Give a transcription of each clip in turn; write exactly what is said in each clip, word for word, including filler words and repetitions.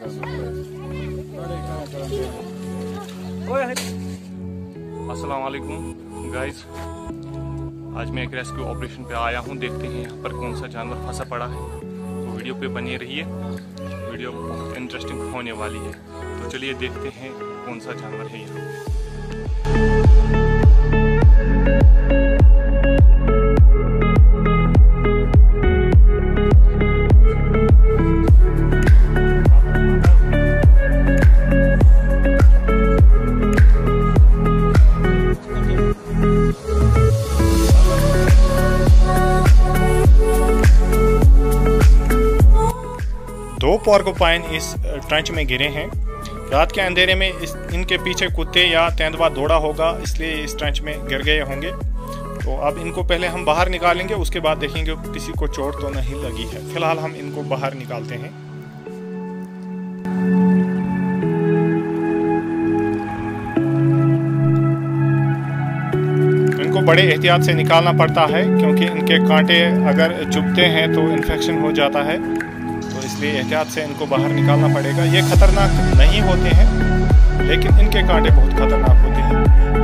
अस्सलाम वालेकुम गाइस, आज मैं एक रेस्क्यू ऑपरेशन पे आया हूँ। देखते हैं यहाँ पर कौन सा जानवर फंसा पड़ा है, तो वीडियो पे बने रहिए। वीडियो बहुत इंटरेस्टिंग होने वाली है, तो चलिए देखते हैं कौन सा जानवर है यहाँ। दो पोर्कुपाइन इस ट्रंच में गिरे हैं। रात के अंधेरे में इस इनके पीछे कुत्ते या तेंदुआ दौड़ा होगा, इसलिए इस ट्रंच में गिर गए होंगे। तो अब इनको पहले हम बाहर निकालेंगे, उसके बाद देखेंगे किसी को चोट तो नहीं लगी है। फिलहाल हम इनको बाहर निकालते हैं। इनको बड़े एहतियात से निकालना पड़ता है, क्योंकि इनके कांटे अगर चुभते हैं तो इन्फेक्शन हो जाता है, तो इसलिए एहतियात से इनको बाहर निकालना पड़ेगा। ये खतरनाक नहीं होते हैं, लेकिन इनके कांटे बहुत खतरनाक होते हैं।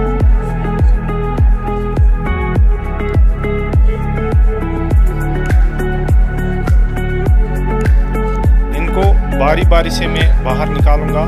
इनको बारी बारी से मैं बाहर निकालूंगा।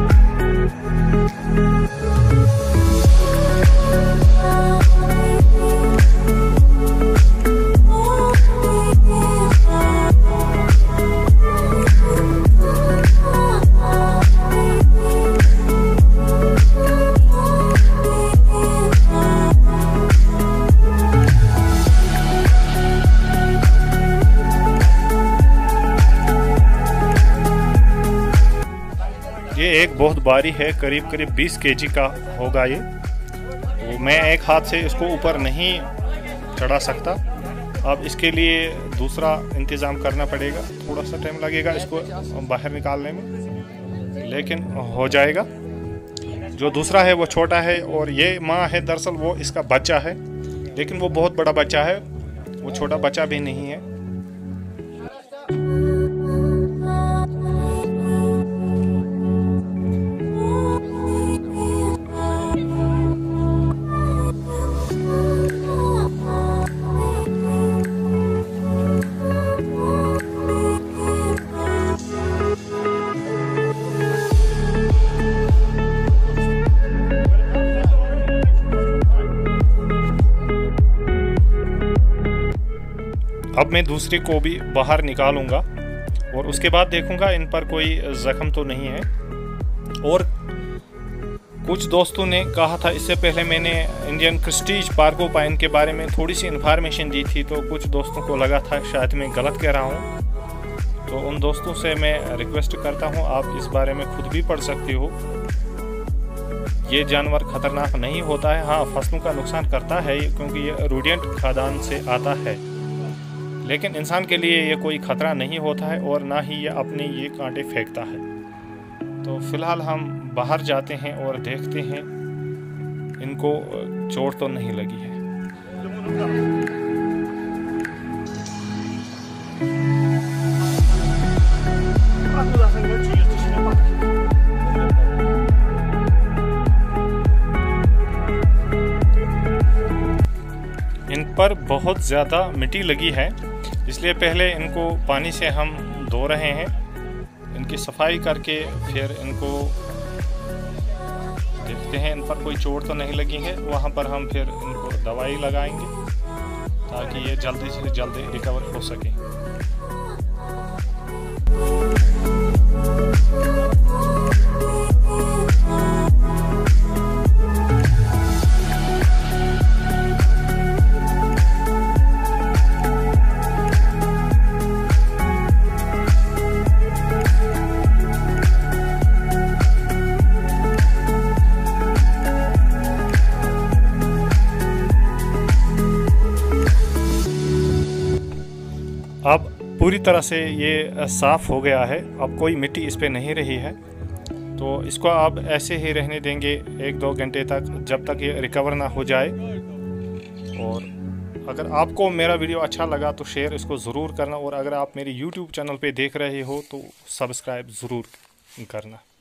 ये एक बहुत भारी है, करीब करीब बीस केजी का होगा ये। तो मैं एक हाथ से इसको ऊपर नहीं चढ़ा सकता। अब इसके लिए दूसरा इंतज़ाम करना पड़ेगा, थोड़ा सा टाइम लगेगा इसको बाहर निकालने में, लेकिन हो जाएगा। जो दूसरा है वो छोटा है, और ये माँ है, दरअसल वो इसका बच्चा है, लेकिन वो बहुत बड़ा बच्चा है, वो छोटा बच्चा भी नहीं है। अब मैं दूसरे को भी बाहर निकालूंगा, और उसके बाद देखूंगा इन पर कोई जख्म तो नहीं है। और कुछ दोस्तों ने कहा था, इससे पहले मैंने इंडियन क्रिस्टीज पोर्कुपाइन के बारे में थोड़ी सी इन्फॉर्मेशन दी थी, तो कुछ दोस्तों को लगा था शायद मैं गलत कह रहा हूँ। तो उन दोस्तों से मैं रिक्वेस्ट करता हूँ, आप इस बारे में खुद भी पढ़ सकते हो। ये जानवर खतरनाक नहीं होता है। हाँ, फसलों का नुकसान करता है, क्योंकि ये रूडेंट खाद्यान्न से आता है, लेकिन इंसान के लिए ये कोई खतरा नहीं होता है, और ना ही ये अपने ये कांटे फेंकता है। तो फिलहाल हम बाहर जाते हैं और देखते हैं इनको चोट तो नहीं लगी है। इन पर बहुत ज़्यादा मिट्टी लगी है, इसलिए पहले इनको पानी से हम धो रहे हैं। इनकी सफाई करके फिर इनको देखते हैं इन पर कोई चोट तो नहीं लगी है। वहाँ पर हम फिर इनको दवाई लगाएंगे, ताकि ये जल्दी से जल्दी रिकवर हो सके। अब पूरी तरह से ये साफ़ हो गया है, अब कोई मिट्टी इस पे नहीं रही है। तो इसको आप ऐसे ही रहने देंगे एक दो घंटे तक, जब तक ये रिकवर ना हो जाए। और अगर आपको मेरा वीडियो अच्छा लगा तो शेयर इसको ज़रूर करना, और अगर आप मेरी यूट्यूब चैनल पे देख रहे हो तो सब्सक्राइब ज़रूर करना।